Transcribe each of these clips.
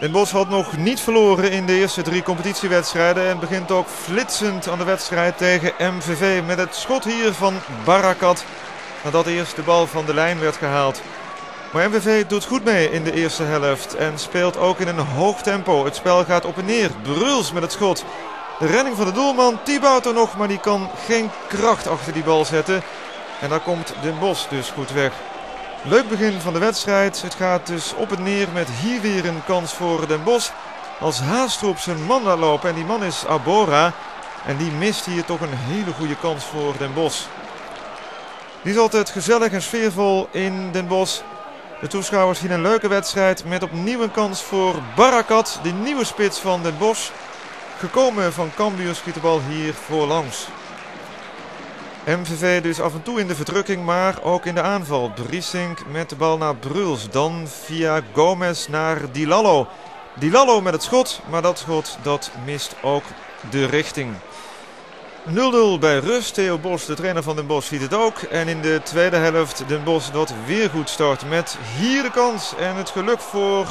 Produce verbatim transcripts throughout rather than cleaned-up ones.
Den Bosch had nog niet verloren in de eerste drie competitiewedstrijden en begint ook flitsend aan de wedstrijd tegen M V V met het schot hier van Barakat nadat eerst de bal van de lijn werd gehaald. Maar M V V doet goed mee in de eerste helft en speelt ook in een hoog tempo. Het spel gaat op en neer. Bruls met het schot. De redding van de doelman, Thibaut er nog, maar die kan geen kracht achter die bal zetten. En daar komt Den Bosch dus goed weg. Leuk begin van de wedstrijd. Het gaat dus op en neer met hier weer een kans voor Den Bosch. Als Haastroep zijn man laat lopen en die man is Abora. En die mist hier toch een hele goede kans voor Den Bosch. Die is altijd gezellig en sfeervol in Den Bosch. De toeschouwers zien een leuke wedstrijd met opnieuw een kans voor Barakat, de nieuwe spits van Den Bosch. Gekomen van Cambuur schiet de bal hier voorlangs. M V V dus af en toe in de verdrukking, maar ook in de aanval. Briesink met de bal naar Bruls. Dan via Gomez naar Dilallo. Dilallo met het schot, maar dat schot dat mist ook de richting. nul nul bij rust. Theo Bos, de trainer van Den Bosch, ziet het ook. En in de tweede helft Den Bosch dat weer goed start met hier de kans. En het geluk voor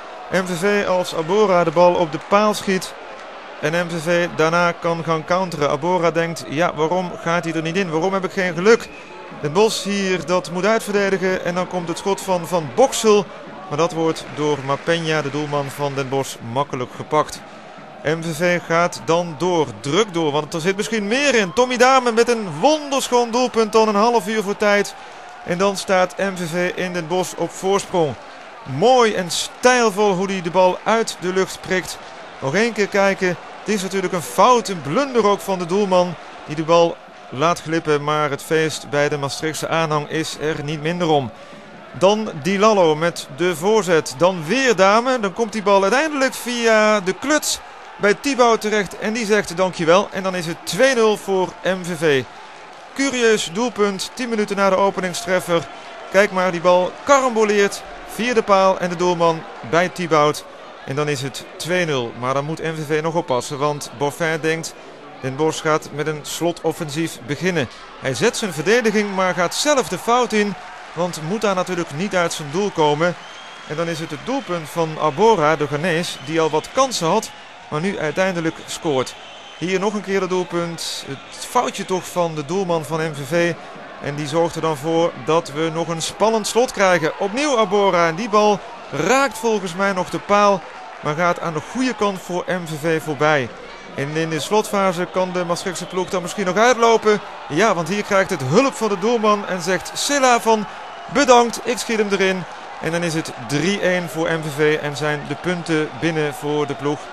M V V als Abora de bal op de paal schiet. En M V V daarna kan gaan counteren. Abora denkt, ja, waarom gaat hij er niet in? Waarom heb ik geen geluk? Den Bosch hier dat moet uitverdedigen. En dan komt het schot van Van Boksel. Maar dat wordt door Mapenja, de doelman van Den Bosch, makkelijk gepakt. M V V gaat dan door, druk door, want er zit misschien meer in. Tommy Dame met een wonderschoon doelpunt dan een half uur voor tijd. En dan staat M V V in Den Bosch op voorsprong. Mooi en stijlvol hoe hij de bal uit de lucht prikt. Nog één keer kijken. Het is natuurlijk een fout, een blunder ook van de doelman die de bal laat glippen. Maar het feest bij de Maastrichtse aanhang is er niet minder om. Dan Dilallo met de voorzet. Dan weer Dame. Dan komt die bal uiteindelijk via de kluts bij Thibaut terecht. En die zegt dankjewel. En dan is het twee nul voor M V V. Curieus doelpunt. tien minuten na de openingstreffer. Kijk maar, die bal karamboleert via de paal en de doelman bij Thibaut. En dan is het twee nul. Maar dan moet M V V nog oppassen. Want Boffin denkt, Den Bosch gaat met een slotoffensief beginnen. Hij zet zijn verdediging, maar gaat zelf de fout in. Want moet daar natuurlijk niet uit zijn doel komen. En dan is het het doelpunt van Abora, de Ghanese, die al wat kansen had. Maar nu uiteindelijk scoort. Hier nog een keer het doelpunt. Het foutje toch van de doelman van M V V. En die zorgt er dan voor dat we nog een spannend slot krijgen. Opnieuw Abora. En die bal raakt volgens mij nog de paal. Maar gaat aan de goede kant voor M V V voorbij. En in de slotfase kan de Maastrichtse ploeg dan misschien nog uitlopen. Ja, want hier krijgt het hulp van de doelman. En zegt Silla van bedankt, ik schiet hem erin. En dan is het drie een voor M V V. En zijn de punten binnen voor de ploeg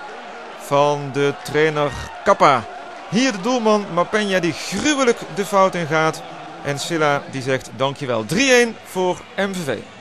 van de trainer Kappa. Hier de doelman Mapenja die gruwelijk de fout in gaat. En Silla die zegt dankjewel. drie een voor M V V.